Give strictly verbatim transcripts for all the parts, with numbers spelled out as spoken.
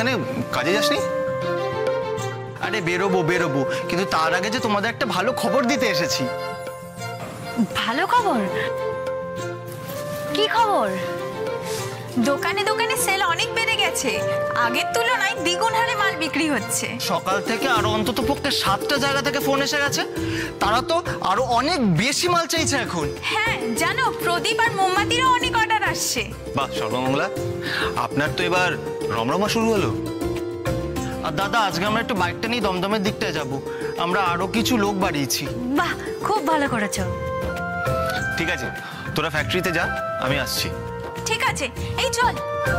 এখানে কাজে যাসনি? আরে বেরোবো বেরোবো, কিন্তু তার আগে যে তোমাদের একটা ভালো খবর দিতে এসেছি। ভালো খবর? কি খবর? দোকানে দোকানে সেল অনেক বেড়ে গেছে, আগের তুলনায় দ্বিগুণ হারে মাল বিক্রি হচ্ছে। সকাল থেকে আরো অন্তত পক্ষে সাতটা জায়গা থেকে ফোন এসে গেছে, তারা তো আরো অনেক বেশি মাল চাইছে এখন। হ্যাঁ জানো, প্রদীপ আর মোমবাতিরও অনেক অর্ডার আসছে। বাহ সর্বমঙ্গলা, আপনার তো এবার রমরমা শুরু হলো। আর দাদা, আজকে আমরা একটু বাইকটা নিয়ে দমদমের দিকটায় যাব, আমরা আরো কিছু লোক বাড়িয়েছি। বাহ, খুব ভালো করেছো। ঠিক আছে, তোরা ফ্যাক্টরিতে যা, আমি আসছি। ঠিক আছে, এই চল।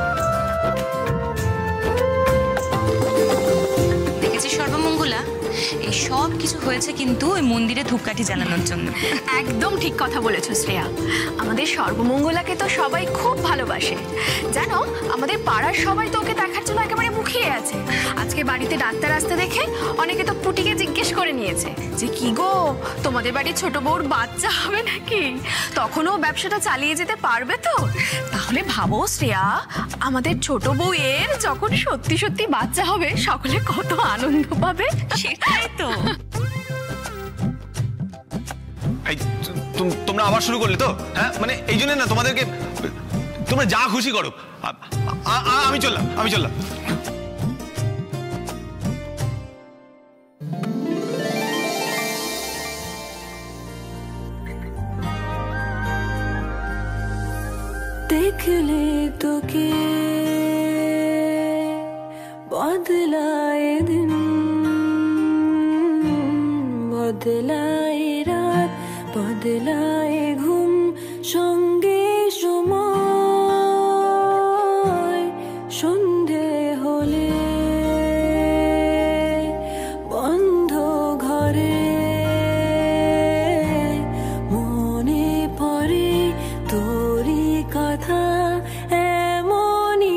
দেখেছিস সর্বমঙ্গলা, এই সব কিছু হয়েছে কিন্তু ওই মন্দিরে ধূপকাঠি জ্বালানোর জন্য। একদম ঠিক কথা বলেছো শ্রেয়া, আমাদের সর্বমঙ্গলাকে তো সবাই খুব ভালোবাসে। জানো, আমাদের পাড়ার সবাই তো ওকে দেখার জন্য একেবারে মুখিয়ে আছে। আজকে বাড়িতে ডাক্তার আসতে দেখে অনেকে তো পুটিকে জিজ্ঞেস করে নিয়েছে যে কি গো, তোমাদের বাড়ির ছোট বউর বাচ্চা হবে নাকি, তখনও ব্যবসাটা চালিয়ে যেতে পারবে তো? তাহলে ভাবো শ্রেয়া, আমাদের ছোট বউয়ের যখন সত্যি সত্যি বাচ্চা হবে, সকলে কত আনন্দ পাবে। সেটাই তো। এই তোমরা আবার শুরু করলে তো? হ্যাঁ, মানে এই জন্য না তোমাদেরকে, তোমরা যা খুশি করো, আমি চললাম আমি চললাম देखले तो के बदलाए दिन, बदलाए रात, बदलाए घुम संगे समय सन्धे होले बंध घरे मने पड़े तोरी कथा एमनी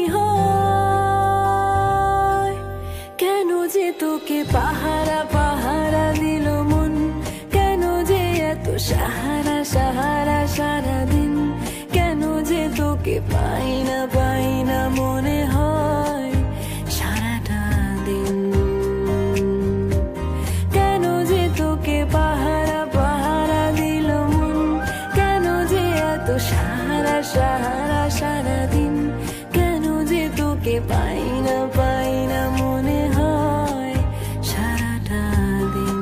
हय केन जे तोके पाहारा पाहारा दिल मन केन जे एत साहारा साहारा सारा दिन केन जे तोके पाई ना पाई ना मने हय साराटा दिन केन जे तोके पाहारा पाहारा दिल मन केन जे एत साहारा साहारा सारा दिन केन जे तोके पाई ना पाई ना मने हय साराटा दिन।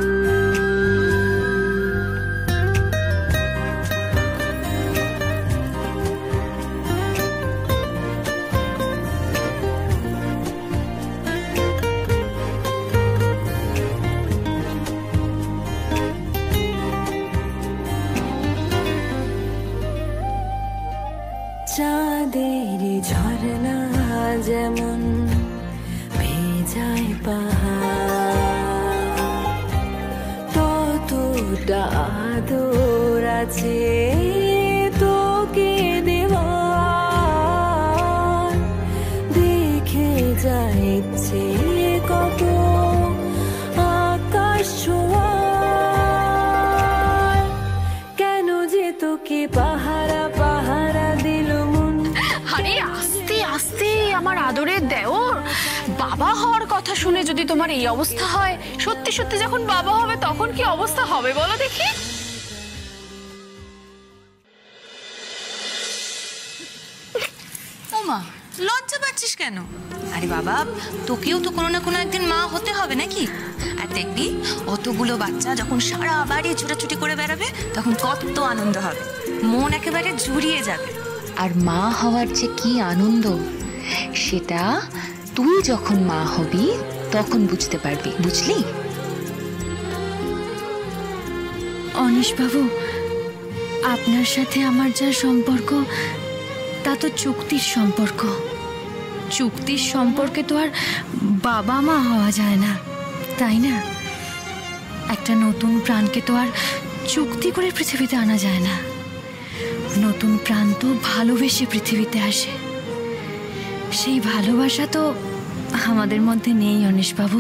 চাঁদের ঝরনা যেমন ভেজায় পাহাড়, ততটা আদর আছে তোকে দেওয়ার। দেখে যাচ্ছে কত আকাশ ছোঁয়ার, কেন যে তোকে পাহারা পাহারা দিল মন। আরে আস্তে আস্তে আমার আদরের দেওর, বাবা হওয়ার কথা শুনে যদি তোমার এই অবস্থা হয়, সত্যি সত্যি যখন বাবা হবে তখন কি অবস্থা হবে বলো দেখি? ওমা, লজ্জা পাচ্ছিস কেন? আরে বাবা, তোকেও তো কোনো না কোনো একদিন মা হতে হবে নাকি? আর দেখবি অতগুলো বাচ্চা যখন সারা বাড়ি ছুটাছুটি করে বেড়াবে, তখন কত আনন্দ হবে, মন একেবারে জুড়িয়ে যাবে। আর মা হওয়ার যে কি আনন্দ, সেটা তুই যখন মা হবি তখন বুঝতে পারবি, বুঝলি? অনিশ বাবু, আপনার সাথে আমার যা সম্পর্ক তা তো চুক্তির সম্পর্ক। চুক্তির সম্পর্কে তো আর বাবা মা হওয়া যায় না, তাই না? একটা নতুন প্রাণকে তো আর চুক্তি করে পৃথিবীতে আনা যায় না। নতুন প্রাণ তো ভালোবেসে পৃথিবীতে আসে। সেই ভালোবাসা তো আমাদের মধ্যে নেই অনিশ বাবু।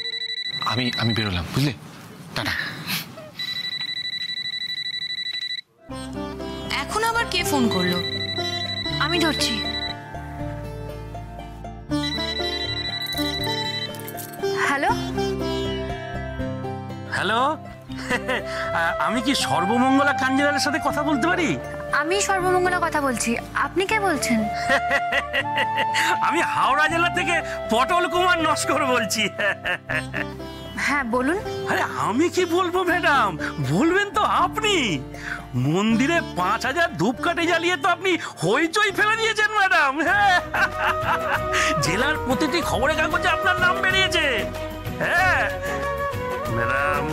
আমি আমি বেরোলাম, বুঝলে? টাটা। এখন আবার কে ফোন করলো? আমি ধরছি। হ্যালো হ্যালো, আমি কি সর্বমঙ্গলা কাঞ্জিলালের সাথে কথা বলতে পারি? আমি সর্বমঙ্গলা কথা বলছি। আপনি কে বলছেন? আমি হাওড়া জেলা থেকে পটল কুমার নস্কর বলছি। হ্যাঁ বলুন। আরে আমি কি বলবো ম্যাডাম, বলবেন তো আপনি। মন্দিরে পাঁচ হাজার ধূপকাঠি জ্বালিয়ে তো আপনি হইচই ফেলে দিয়েছেন ম্যাডাম। জেলার প্রতিটি খবরের কাগজে আপনার নাম বেরিয়েছে। হ্যাঁ ম্যাডাম,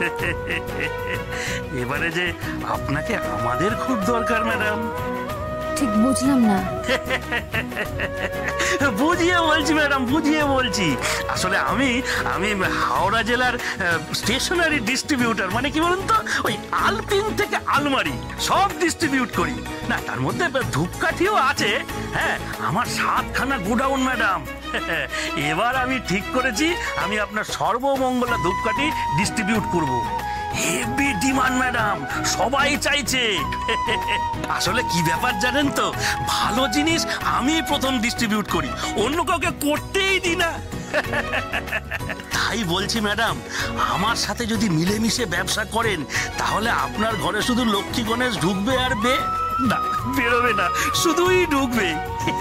এবারে যে আপনাকে আমাদের খুব দরকার ম্যাডাম। ঠিক বুঝলাম না। বুঝিয়ে বলছি ম্যাডাম, বুঝিয়ে বলছি। আসলে আমি আমি হাওড়া জেলার স্টেশনারি ডিস্ট্রিবিউটার, মানে কি বলুন তো, ওই আলপিন থেকে আলমারি সব ডিস্ট্রিবিউট করি। না তার মধ্যে ধূপকাঠিও আছে। হ্যাঁ আমার সাতখানা গোডাউন ম্যাডাম। এবার আমি ঠিক করেছি আমি আপনার সর্বমঙ্গলা ধূপকাঠি ডিস্ট্রিবিউট করব। হেভি ডিমান্ড ম্যাডাম, সবাই চাইছে। আসলে কি ব্যাপার জানেন তো, ভালো জিনিস আমি প্রথম ডিস্ট্রিবিউট করি, অন্য কাউকে করতেই দিই না। তাই বলছি ম্যাডাম, আমার সাথে যদি মিলেমিশে ব্যবসা করেন তাহলে আপনার ঘরে শুধু লক্ষ্মী গণেশ ঢুকবে আর বে না বেরোবে না, শুধুই ঢুকবে।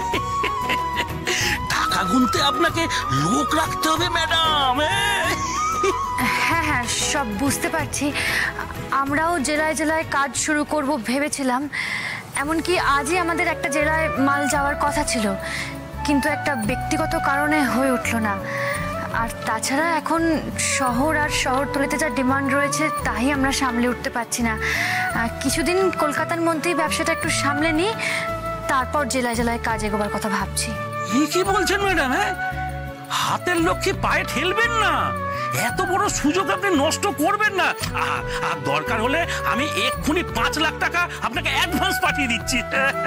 টাকা গুনতে আপনাকে লোক রাখতে হবে ম্যাডাম। হ্যাঁ হ্যাঁ সব বুঝতে পারছি। আমরাও জেলায় জেলায় কাজ শুরু করব ভেবেছিলাম। এমনকি আজই আমাদের একটা জেলায় মাল যাওয়ার কথা ছিল, কিন্তু একটা ব্যক্তিগত কারণে হয়ে উঠল না। আর তাছাড়া এখন শহর আর শহরতলিতে যা ডিমান্ড রয়েছে তাই আমরা সামলে উঠতে পারছি না। কিছুদিন কলকাতার মধ্যেই ব্যবসাটা একটু সামলে নিই, তারপর জেলায় জেলায় কাজ এগোবার কথা ভাবছি। কি বলছেন ম্যাডাম? হ্যাঁ হাতের লক্ষ্যে পায়ে ঠেলবেন না, এত বড় সুযোগ আপনি নষ্ট করবেন না। আর দরকার হলে আমি এক্ষুনি পাঁচ লাখ টাকা আপনাকে অ্যাডভান্স পাঠিয়ে দিচ্ছি।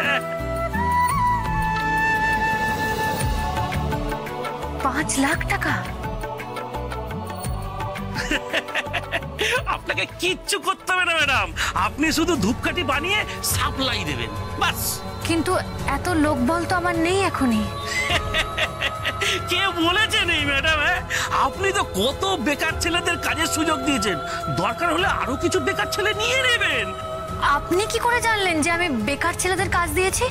পাঁচ লাখ টাকা? আপনাকে কিচ্ছু করতে হবে না ম্যাডাম, আপনি শুধু ধূপকাঠি বানিয়ে সাপ্লাই দেবেন বাস। কিন্তু এত লোকবল তো আমার নেই এখনই। কে বলেছে নেই ম্যাডাম? আপনি তো কত বেকার ছেলেদের কাজের সুযোগ দিয়েছেন, দরকার হলে আরো কিছু বেকার ছেলে নিয়ে নেবেন। আপনি কি করে জানলেন যে আমি বেকার ছেলেদের কাজ দিয়েছি?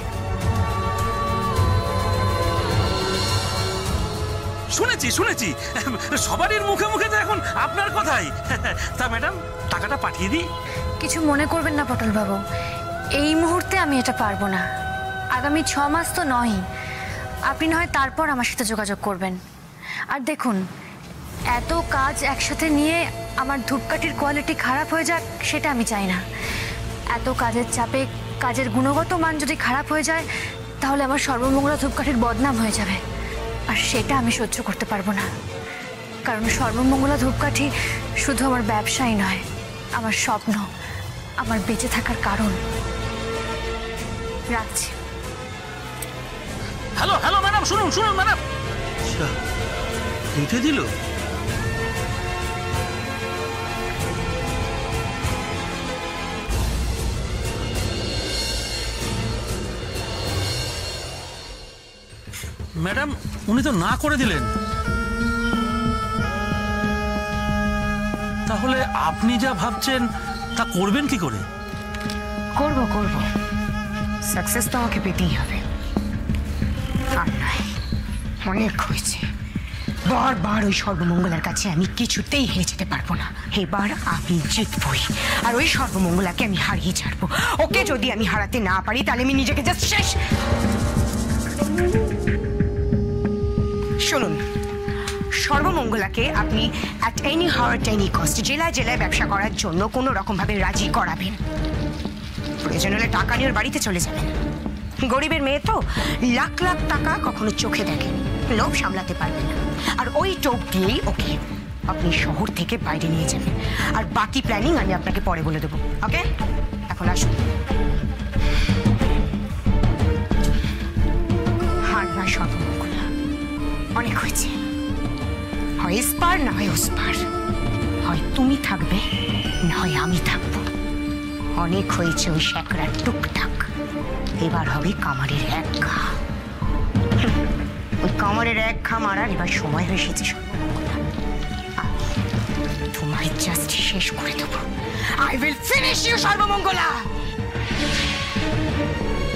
শুনেছি শুনেছি সবারই মুখে মুখে তো এখন আপনার কথাই। তা ম্যাডাম টাকাটা পাঠিয়ে দিই। কিছু মনে করবেন না পটল বাবু, এই মুহূর্তে আমি এটা পারবো না। আগামী ছ মাস তো নয়, আপনি নয় তারপর আমার সাথে যোগাযোগ করবেন। আর দেখুন, এত কাজ একসাথে নিয়ে আমার ধূপকাঠির কোয়ালিটি খারাপ হয়ে যাক সেটা আমি চাই না। এত কাজের চাপে কাজের গুণগত মান যদি খারাপ হয়ে যায় তাহলে আমার সর্বমঙ্গলা ধূপকাঠির বদনাম হয়ে যাবে, আর সেটা আমি সহ্য করতে পারবো না। কারণ সর্বমঙ্গলা ধূপকাঠি শুধু আমার ব্যবসাই নয়, আমার স্বপ্ন, আমার বেঁচে থাকার কারণ। রাখছি। হ্যালো হ্যালো ম্যাডাম, শুনুন শুনুন ম্যাডাম। কেটে দিল? ম্যাডাম উনি তো না করে দিলেন। তাহলে আপনি যা ভাবছেন তা করবেন কি করে? করব করব, সাকসেস তো আমাকে পেতেই হবে। আর নয়, অনেক হয়েছে। বারবার ওই সর্বমঙ্গলার কাছে আমি কিছুতেই হেরে যেতে পারবো না। এবার আমি জিতবই, আর ওই সর্বমঙ্গলাকে আমি হারিয়ে ছাড়বো। ওকে যদি আমি হারাতে না পারি তাহলে আমি নিজেকে জাস্ট শেষ। শুনুন, সর্বমঙ্গলাকে আপনি at any how at any cost জেলায় জেলায় ব্যবসা করার জন্য কোনো রকমভাবে রাজি করাবেন। প্রয়োজন হলে টাকা নিয়ে বাড়িতে চলে যাবেন। গরিবের মেয়ে তো, লাখ লাখ টাকা কখনো চোখে দেখেন, লোভ সামলাতে পারবে না। আর ওই টোপ দিয়েই ওকে আপনি শহর থেকে বাইরে নিয়ে যাবেন। আর বাকি প্ল্যানিং আমি আপনাকে পরে বলে দেবো। ওকে, এখন আসুন। হার না সর্বমঙ্গলা, অনেক হয়েছে। হয় এসপার না হয় ওসপার, হয় তুমি থাকবে না হয় আমি থাকবো। অনেক হয়েছে ওই শ্যাকরার টুকটাক, এবার হবে কামারের এক ঘা। হুম, ওই কামারের এক ঘা মারার এবার সময় হয়ে এসেছে সর্বমঙ্গলা। আমি তোমার জাস্ট শেষ করে দেবো। I will finish you Sarbamangala.